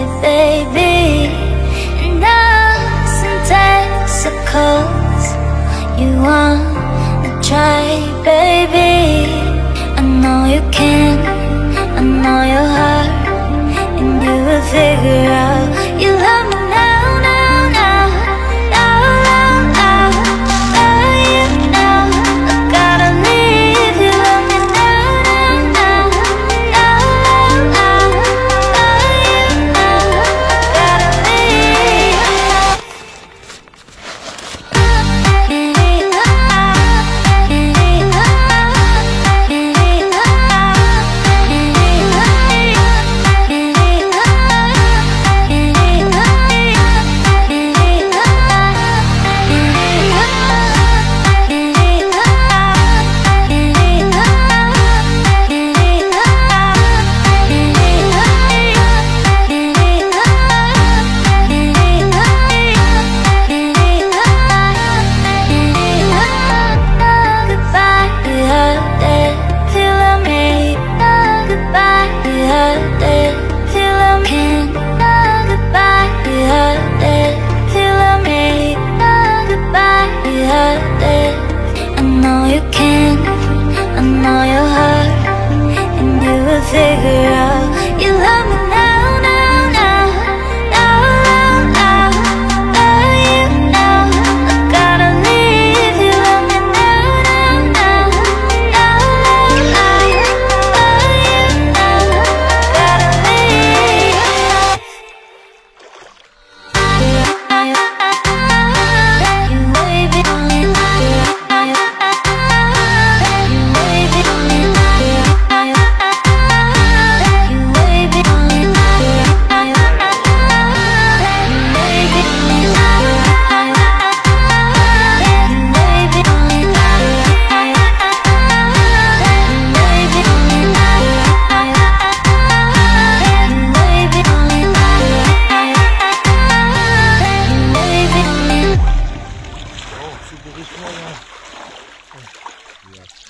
baby. Nuts and testicles, you wanna try, baby. I know you can, I know your heart, and you will figure out you love me now, now, now, now, now, now. Love you now, I gotta leave. You love me now, now, now, now, now, now. Love you now, gotta leave. Figure out you love me now, now, now, now, now, now. Love you now, I gotta leave. You love me now, now, now, now, now, now. Love you now, gotta leave. Oh, super riche, ja.